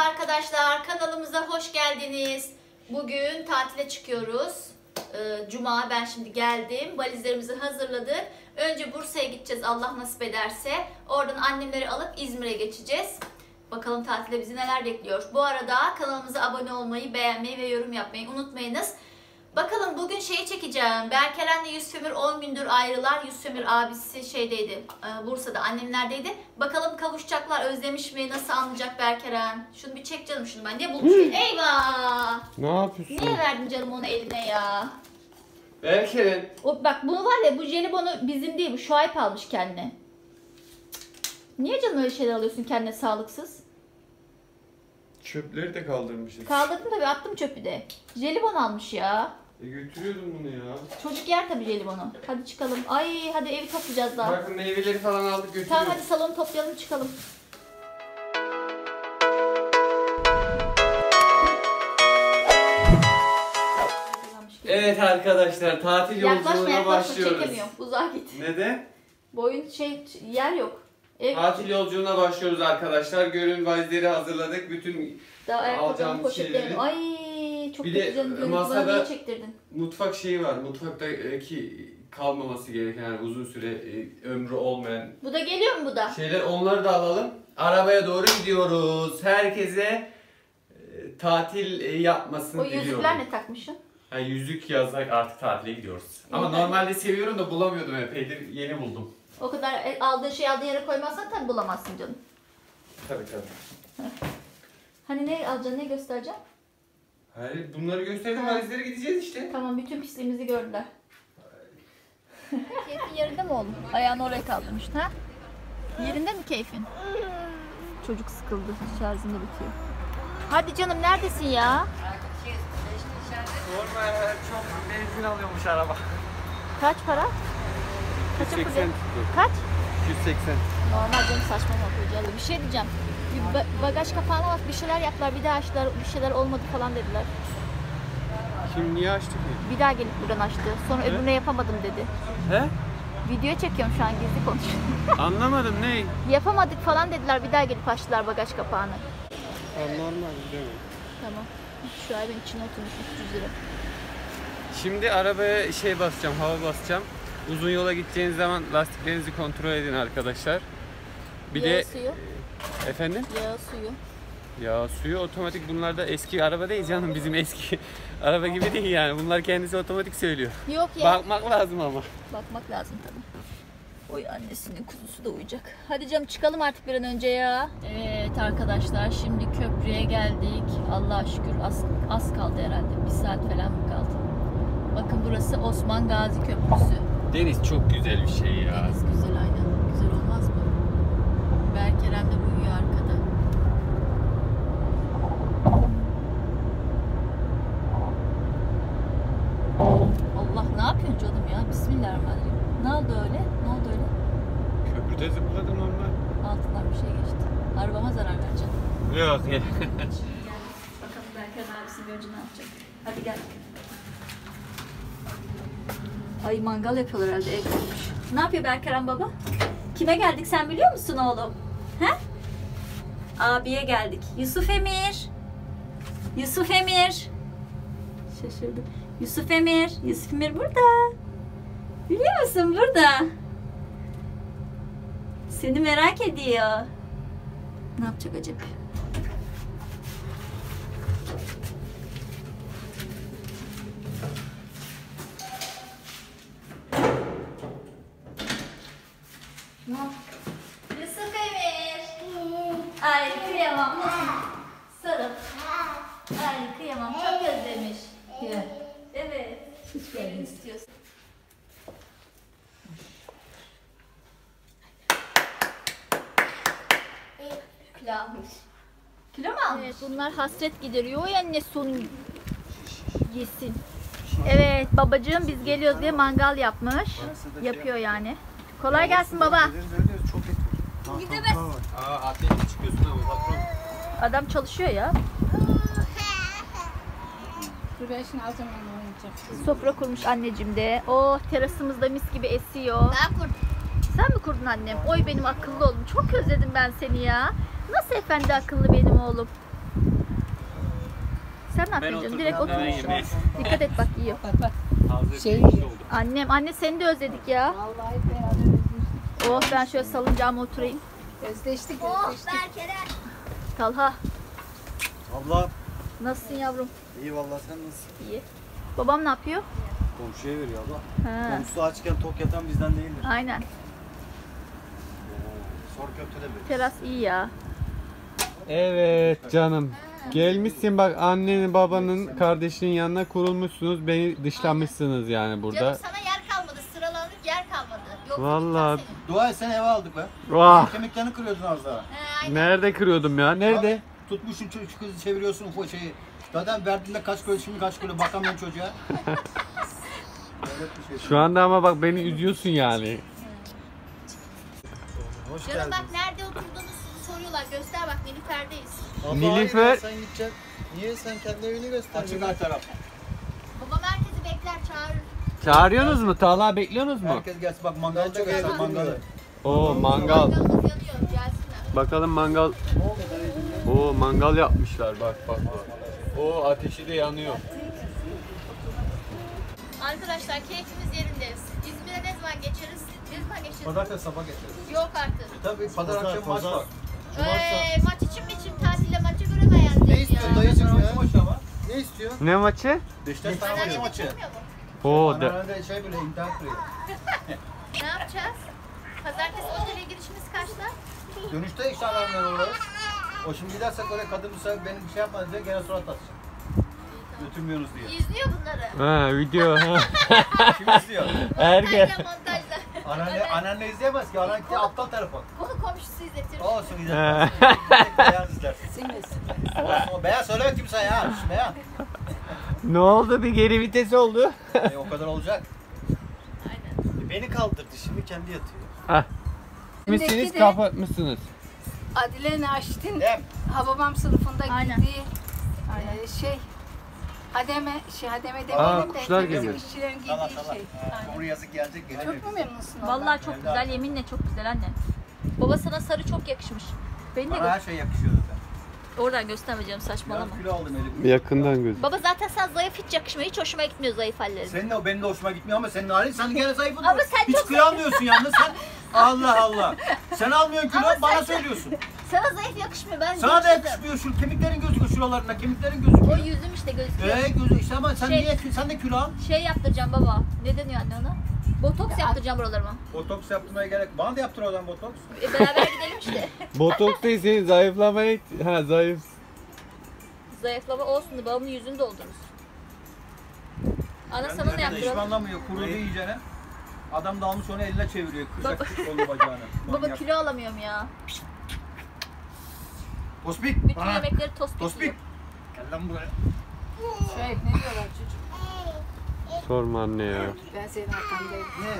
arkadaşlar, kanalımıza hoş geldiniz. Bugün tatile çıkıyoruz. Cuma, ben şimdi geldim. Valizlerimizi hazırladık. Önce Bursa'ya gideceğiz Allah nasip ederse. Oradan annemleri alıp İzmir'e geçeceğiz. Bakalım tatilde bizi neler bekliyor. Bu arada kanalımıza abone olmayı, beğenmeyi ve yorum yapmayı unutmayınız. Bakalım bugün şeyi çekeceğim. Berkeren'le Yusufemir 10 gündür ayrılar. Yusufemir abisi şeydeydi, Bursa'da, annemlerdeydi. Bakalım kavuşacaklar, özlemiş mi, nasıl anlayacak Berkeren? Şunu bir çek canım, şunu ben. Niye bulmuş? Eyvah! Ne yapıyorsun? Niye verdin canım onu eline ya? Berkeren. Bak bunu var ya, bu jelibonu bizim değil, bu Şuayb almış kendine. Niye canım öyle şeyler alıyorsun kendine sağlıksız? Çöpleri de kaldırmışız. Kaldırdım tabii, attım çöpü de. Jelibon almış ya. Götürüyordum bunu ya. Çocuk yer tabii jelibonu. Hadi çıkalım. Ay hadi evi toplayacağız daha. Bakın meyveleri falan aldık götürüyoruz. Tamam hadi salonu toplayalım çıkalım. Evet arkadaşlar, tatil yolculuğuna başlıyoruz. Çekemiyorum. Uzağa git. Neden? Boyun yer yok. Tatil yolculuğuna başlıyoruz arkadaşlar. Görün, valizleri hazırladık. Bütün alacağımız poşetlerim. Ay çok bir güzel. de masada çektirdin. mutfak şeyi var. Mutfaktaki kalmaması gereken, yani uzun süre ömrü olmayan Bu da geliyor mu bu da? şeyler, onları da alalım. Arabaya doğru gidiyoruz. Herkese tatil yapmasını O diliyorum. yüzükler ne takmışsın? Yani yüzük yazsak artık tatile gidiyoruz. Ama normalde seviyorum da bulamıyordum epeydir. Yeni buldum. O kadar aldığın yere koymazsan tabii bulamazsın canım. Tabii tabii. Hani ne alacaksın, ne göstereceksin? Hayır, bunları gösterdim, valizlere gideceğiz işte. Tamam, bütün pisliğimizi gördüler. Keyfin yerinde mi oğlum? Ayağını oraya kaldırmıştın ha? Yerinde mi keyfin? Çocuk sıkıldı, şarjını bitiyor. Hadi canım, neredesin ya? Sorma ya, çok benzin alıyormuş araba. Kaç para? 180 tuttu. Kaç? 180. Normal canım, saçmalama koyacağı. Bir şey diyeceğim. Bir bagaj kapağına bak, bir şeyler yaptılar, bir daha açtılar, bir şeyler olmadı falan dediler. Kim niye açtı ki? Bir daha gelip buradan açtı. Sonra öbürüne yapamadım dedi. He? Video çekiyorum şu an, gizli konuşuyorum. Anlamadım, ne? Yapamadık falan dediler, bir daha gelip açtılar bagaj kapağını. Normal değil mi? Tamam. Şu ayın içine oturmuş 300 lira. Şimdi arabaya basacağım, hava basacağım. Uzun yola gideceğiniz zaman lastiklerinizi kontrol edin arkadaşlar. Bir Yağı de suyu. Efendim? Yağı suyu. Ya suyu otomatik, bunlar da eski araba değil canım, bizim eski araba gibi değil yani. Bunlar kendisi otomatik söylüyor. Yok ya. Bakmak lazım ama. Bakmak lazım tabii. Oy, annesinin kuzusu da uyuyacak. Hadi canım çıkalım artık bir an önce ya. Evet arkadaşlar, şimdi köprüye geldik. Allah'a şükür az kaldı herhalde. 1 saat falan mı kaldı? Bakın burası Osman Gazi Köprüsü. Deniz çok güzel bir şey ya. Deniz güzel, aynen. Güzel olmaz mı? Berkerem de uyuyor arkada. Allah, ne yapıyorsun canım ya? Bismillahirrahmanirrahim. Ne oldu öyle? Ne oldu öyle? Köprüde zıpladı normal. Altından bir şey geçti. Arabama zarar verecek. Yok ya. Bakalım Berkerem abisini görünce ne yapacak? Hadi gel. Ay, mangal yapıyorlar herhalde, ev olmuş. Ne yapıyor Berkerem baba? Kime geldik sen biliyor musun oğlum? He? Abiye geldik. Yusufemir. Yusufemir. Şaşırdım. Yusufemir. Yusufemir burada. Biliyor musun, burada? Seni merak ediyor. Ne yapacak acaba? Yusuf Emir. Ay kıyamam. Sarıl. Ay kıyamam. Çok özlemiş. Evet. Elini istiyorsun. Kilo almış. Kilo mu almış? Evet, bunlar hasret gideriyor ya, anne sonu yesin. Evet babacığım, biz geliyoruz diye mangal yapmış. Yapıyor yani. Kolay gelsin baba. Gidemez. Atletik çıkıyorsun ama patron. Adam çalışıyor ya. Dur ben şimdi alacağım onu oynayacağım. Sofra kurmuş anneciğim de. Oh, terasımızda mis gibi esiyor. Ben kurdum. Sen mi kurdun annem? Oy benim akıllı oğlum. Çok özledim ben seni ya. Nasıl efendi akıllı benim oğlum. Sen ne yapıyorsun canım? Direkt otur. Ben yemeğe. Dikkat et bak yiyor. Bak bak. Hazır Şey- bir oldu. Anne seni de özledik ya. Vallahi beraber özleştik. Oh ben şöyle salıncağıma oturayım. Özleştik. Talha Abla nasılsın yavrum? iyi vallahi, sen nasılsın? İyi. Babam ne yapıyor? Komşuya veriyor abla. Ha, Komşusu açken tok yatan bizden değildir. aynen. Sor köfte de verir. Teras iyi ya. Evet canım. Gelmişsin bak, annenin babanın kardeşinin yanına kurulmuşsunuz. Beni dışlamışsınız yani burada. Canım sana yer kalmadı. Sıralandık yer kalmadı. Yok, Vallahi. Dua et, sen eve aldık be. Vah. Kemiklerini kırıyordun az daha. Nerede kırıyordum ya? Nerede? Tutmuşsun şu kızı çeviriyorsun o şeyi. Zaten verdiğinde kaç kilo, şimdi kaç kilo bakamıyorum çocuğa. Evet, bir şey. Şu anda ama bak beni üzüyorsun yani. Hoş Canım geldin. bak nerede oturduğunu soruyorlar. Göster bak Nilüfer'deyiz. Abla, Nilüfer- hayır ya, sen gideceksin. Niye, sen kendi evini göster. Açık her taraf. Babam herkesi bekler çağırır. Çağırıyorsunuz mu? Talha bekliyorsunuz mu? Herkes gelsin, bak mangal çok güzel mangalı. Oo mangal. Mangalımız yanıyor gelsinler. Bakalım mangal. Oo mangal yapmışlar bak bak bak. Oo ateşi de yanıyor. Arkadaşlar keyfimiz yerindeyiz. İzmir'e ne zaman geçeriz? Ne zaman geçeriz? Pazartesi sabah geçeriz. Yok artık. Tabii pazar akşam maç var. Maç için mi için tatile maçı göremeyen Ne istiyorsun dayı sen ya? Maçı ama. Ne istiyorsun? Ne maçı? Beşiktaş Fenerbahçe maçı. Oo de. Anneanne şey böyle internet kuruyor. Ne yapacağız? Pazartesi otele girişimiz kaçta? Dönüşte işte alarmlar uğrarız. O şimdi gidersek öyle kadın bu sefer benim bir şey yapmadı diye gene surat atacak. Götürmüyoruz diye. İzliyor bunları. Ha video. Kim izliyor? Ergen. Montajda. Anneanne izleyemez ki. Anneanne aptal telefon. Konu komşusu izletir. Olsun izlemez. Beyaz izlersin. Olsun, o beyaz söyleme kimse ya. Şş, beyaz. Ne oldu? Bir geri vites oldu. O kadar olacak. Aynen. Beni kaldırdı, şimdi kendi yatıyor. Hah. Misiniz de- kapatmışsınız. Adile Naşit'in Dem. Hababam sınıfında Aynen. gittiği Aynen. hademe Aa, demeyelim de kuşlar bizim geliyor. işçilerin Allah giydiği Allah. şey. Onu yazık gelecek. gelemiyor. Çok mu memnunsun ondan? Vallahi çok güzel, yeminle çok güzel anne. Baba sana sarı çok yakışmış. Beni de Bana her şey yakışıyor zaten. oradan göstermeyeceğim saçmalama. Biraz kilo aldım elimde. Yakından göz. Baba zaten sen zayıf hiç yakışmıyor. Hiç hoşuma gitmiyor zayıf hallerin. Senin de benim de hoşuma gitmiyor ama senin halin, sen gene zayıfın. Ama sen hiç çok kilo almıyorsun yalnız sen. Allah Allah. Sen almıyorsun kilo, Ama bana sen- söylüyorsun. Sana zayıf yakışmıyor. Ben Sana da yakıştırdım. yakışmıyor, şu kemiklerin gözüküyor şuralarında, kemiklerin O gözüküyor. yüzüm işte gözüküyor. Gözü işte ama sen Şey- niye, sen de kilo al. Şey yaptıracağım baba. Ne deniyor anne ona? Botoks yaptıracağım buralarıma. Botoks yaptırmaya gerek. Bana da yaptır o zaman botoks. Beraber gidelim işte. Botoks değil, senin zayıflamaya ha zayıf. Zayıflama olsun da babamın yüzünü doldururuz. Ana sana ne yaptıralım? İşmanlamıyor, kurudu iyicene. Adam da almış onu eline çeviriyor, kıracak kolunu bacağını. Baba Manyak. kilo alamıyorum ya. Tospik. Bütün bana. yemekleri tost Tospik. yiyor. Gel lan buraya. Şöyle ne diyorlar çocuk? Sorma anne ya. Ben senin arkandayım. Ne?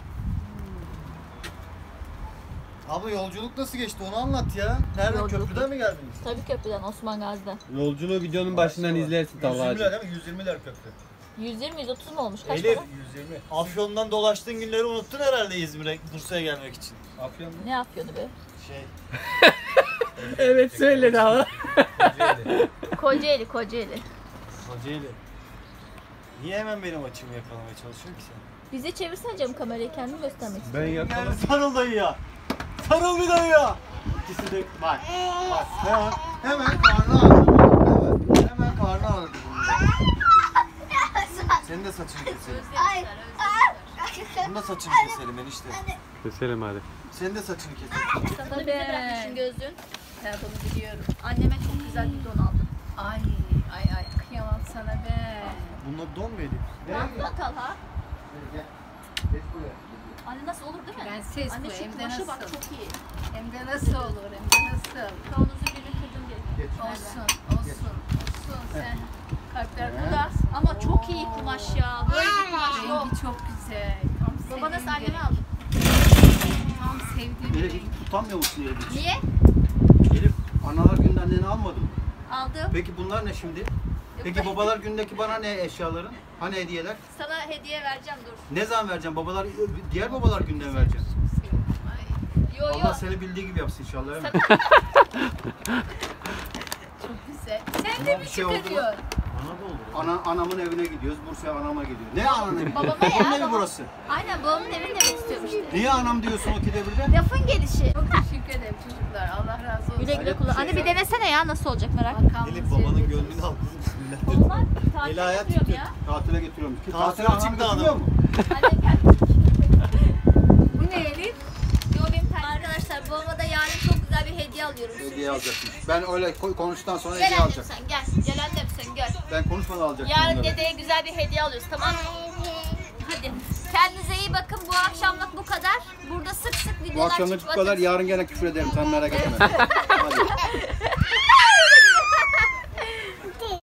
Abla yolculuk nasıl geçti onu anlat ya. Nereden, Yolculuk. köprüden mi geldiniz? Tabii köprüden Osman Gazi'den. Yolculuğu videonun başından izlersin 120 lira Talha'cığım. değil mi? 120 lira köprü. 120-130 mu olmuş? Kaç Elif. para? 120. Afyon'dan dolaştığın günleri unuttun herhalde İzmir'e, Bursa'ya gelmek için. Afyon mu? Ne yapıyordu be? Şey, Evet söyle daha. Kocaeli. Kocaeli. Kocaeli. Niye hemen benim açımı yakalamaya çalışıyorsun ki sen? Bize çevirsene canım kamerayı kendini göstermek istiyorum. Ben Yani yakalım. sarıl dayıya. Sarıl bir dayıya. İkisi de bak. Bak. Hemen karnı ağrıdı. Evet. Hemen karnı ağrıdı bunun. Senin de saçını keselim. Ay. Bunun da saçını keselim enişte. Keselim hadi. Senin de saçını keselim. Sana bize bırakmışsın gözlüğün. Ben bunu biliyorum. Anneme çok güzel bir don aldım. Ay kıyamam sana be. Bunlar don mu Elif? Ne yaptın Talha? Gel. Geç buraya. Anne nasıl olur değil mi? Prenses Anne bu, şu hem de kumaşı bak nasıl? çok iyi. Hem de nasıl olur, hem de nasıl. Kavanozu birini kırdım diye. Geç. Olsun. Sen kalpler Bu da ama çok iyi kumaş ya. Böyle bir kumaş yok. rengi çok güzel. Tam Baba nasıl sevdiğim anneme renk. aldım. Tam sevdiğim Elif renk. hiç tutamıyor musun Elif? Niye? Elif analar günde anneni almadın mı? Aldım. Peki bunlar ne şimdi? Peki babalar gündeki bana ne eşyaların? Hani hediyeler? Sana hediye vereceğim dur. Ne zaman vereceğim? Babalar, diğer babalar günden vereceğim. Yo yo. Allah seni bildiği gibi yapsın inşallah. Değil mi? Çok güzel. Sen de mi Bir şey oldu mu? çıkarıyorsun? Anamın evine gidiyoruz. Bursa'ya anama gidiyor. Ne ananın evi? Babama Babamın ya, evi babam. burası. Aynen babamın evini demek istiyorum işte. Niye anam diyorsun o birde? Lafın gelişi. Çok teşekkür ederim çocuklar. Allah razı olsun. Güle güle kullan. Anne bir denesene ya nasıl olacak merak ettim. Makamınız Elif babanın cennet gönlünü al olsun. kızım. Olmaz. Eli Tatile ayağı götürüyorum titriyor. ya. Tatile getiriyorum. Tatil Tatile anam çıktı götürüyor adam. mu? Anne gel. Bu ne Elif? Yo benim arkadaşlar babama da yarın çok güzel bir hediye alıyorum. Hediye alacaksın. Ben öyle konuştuktan sonra Gel hediye annem alacağım. sen gel. Gel annem sen gel. Ben konuşmadan alacaksın Yarın bunları. dedeye güzel bir hediye alıyoruz tamam mı? Hadi. Kendinize iyi bakın. Bu akşamlık bu kadar. Burada sık sık Bu videolar akşamlık bu çıkacak. kadar. Yarın gene küfür ederim. Sen merak etme. Hadi.